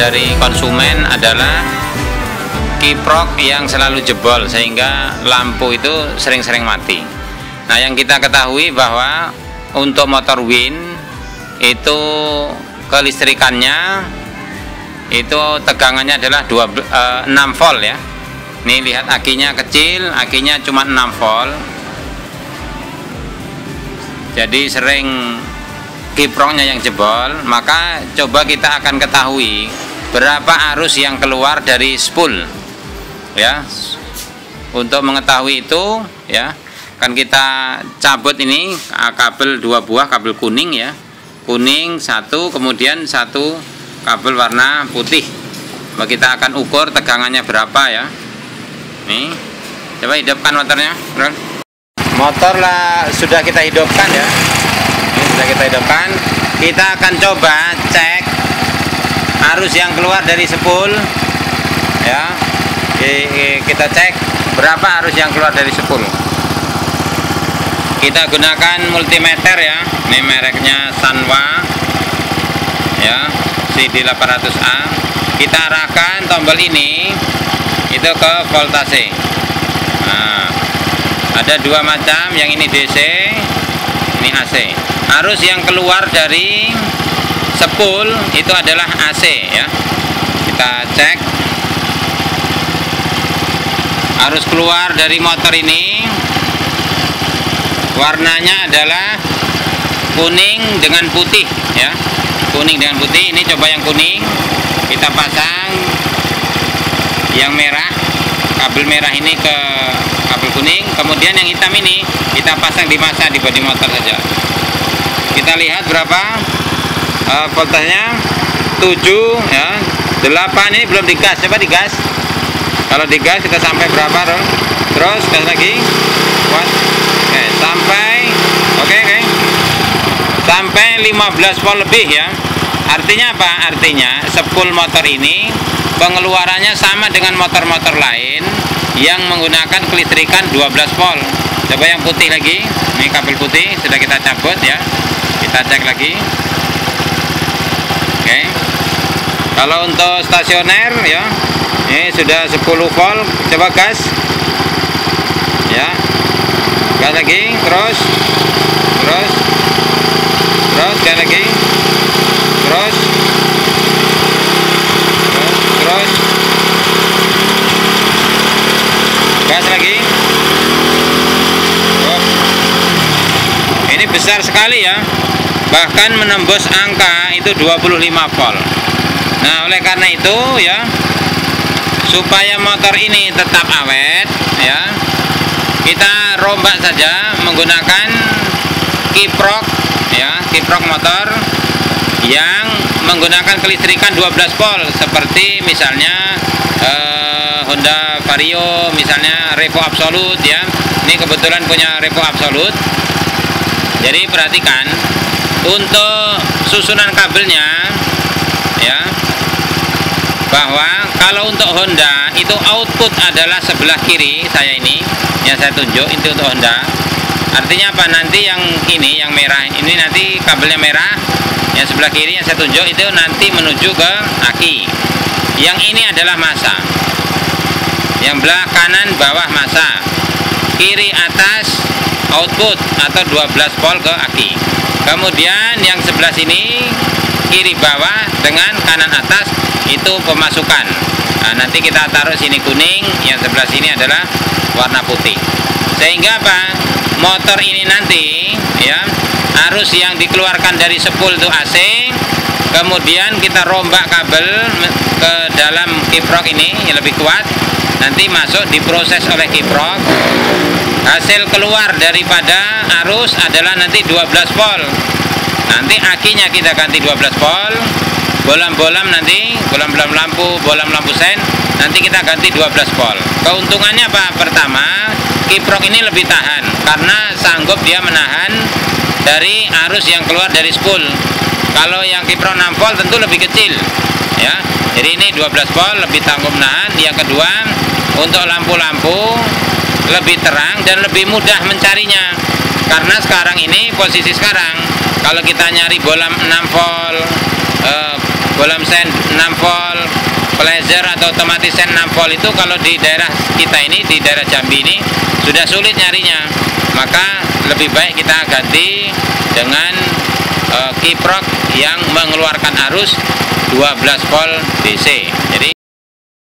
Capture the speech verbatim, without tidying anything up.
dari konsumen adalah kiprok yang selalu jebol sehingga lampu itu sering-sering mati. Nah, yang kita ketahui bahwa untuk motor Wind itu kelistrikannya itu tegangannya adalah enam volt ya. Nih lihat akinya kecil, akinya cuma enam volt. Jadi sering kiproknya yang jebol, maka coba kita akan ketahui berapa arus yang keluar dari spool ya. Untuk mengetahui itu ya, kan kita cabut ini kabel dua buah kabel kuning ya, kuning satu, kemudian satu kabel warna putih. Nah, kita akan ukur tegangannya berapa ya. Nih, coba hidupkan motornya, bro. Motor lah sudah kita hidupkan ya. Ini sudah kita hidupkan. Kita akan coba cek arus yang keluar dari spool ya. Kita cek berapa arus yang keluar dari spool. Kita gunakan multimeter ya. Ini mereknya Sanwa ya, C D delapan ratus A. Kita arahkan tombol ini itu ke voltase. Nah, ada dua macam, yang ini D C, ini A C. Arus yang keluar dari spool itu adalah A C ya. Kita cek arus keluar dari motor ini, warnanya adalah kuning dengan putih ya. Kuning dengan putih. Ini coba yang kuning, kita pasang yang merah, kabel merah ini ke kabel kuning, kemudian yang hitam ini kita pasang di masa di bodi motor saja. Kita lihat berapa uh, voltasenya, tujuh ya, delapan. Ini belum digas, coba digas. Kalau digas kita sampai berapa, Ron? Terus gas lagi. Kuat. Oke, sampai oke oke. Sampai lima belas volt lebih ya. Artinya apa? Artinya spool motor ini pengeluarannya sama dengan motor-motor lain yang menggunakan kelistrikan dua belas volt. Coba yang putih lagi. Ini kabel putih sudah kita cabut ya. Kita cek lagi. Oke. Kalau untuk stasioner ya, ini sudah sepuluh volt. Coba gas. Ya. Gas lagi, terus. Terus. Terus gas lagi. Terus. Terus, terus. Gas lagi. Oh. Ini besar sekali ya. Bahkan menembus angka itu dua puluh lima volt. Nah, oleh karena itu ya, supaya motor ini tetap awet ya, kita rombak saja menggunakan kiprok ya, kiprok motor yang menggunakan kelistrikan dua belas volt seperti misalnya eh, Honda Vario, misalnya Revo Absolute ya. Ini kebetulan punya Revo Absolute. Jadi perhatikan untuk susunan kabelnya ya, bahwa kalau untuk Honda itu output adalah sebelah kiri saya ini yang saya tunjuk, itu untuk Honda. Artinya apa? Nanti yang ini yang merah ini nanti kabelnya merah, yang sebelah kiri yang saya tunjuk itu nanti menuju ke aki. Yang ini adalah massa, yang belah kanan bawah massa, kiri atas output atau dua belas volt ke aki. Kemudian yang sebelah sini kiri bawah dengan kanan atas itu pemasukan. Nah, nanti kita taruh sini kuning, yang sebelah sini adalah warna putih. Sehingga apa? Motor ini nanti ya, arus yang dikeluarkan dari spool itu A C, kemudian kita rombak kabel ke dalam kiprok ini yang lebih kuat, nanti masuk diproses oleh kiprok. Hasil keluar daripada arus adalah nanti dua belas volt. Nanti akinya kita ganti dua belas volt. Bolam-bolam nanti, bolam-bolam lampu, bolam lampu sen, nanti kita ganti dua belas volt. Keuntungannya apa? Pertama, kiprok ini lebih tahan karena sanggup dia menahan dari arus yang keluar dari spool. Kalau yang kiprok enam volt tentu lebih kecil ya. Jadi ini dua belas volt lebih tangguh menahan. Yang kedua, untuk lampu-lampu lebih terang dan lebih mudah mencarinya. Karena sekarang ini posisi sekarang kalau kita nyari bolam enam volt, eh, bolam sen enam volt, pleasure atau otomatis sen enam volt itu kalau di daerah kita ini, di daerah Jambi ini sudah sulit nyarinya. Maka lebih baik kita ganti dengan uh, kiprok yang mengeluarkan arus dua belas volt D C. Jadi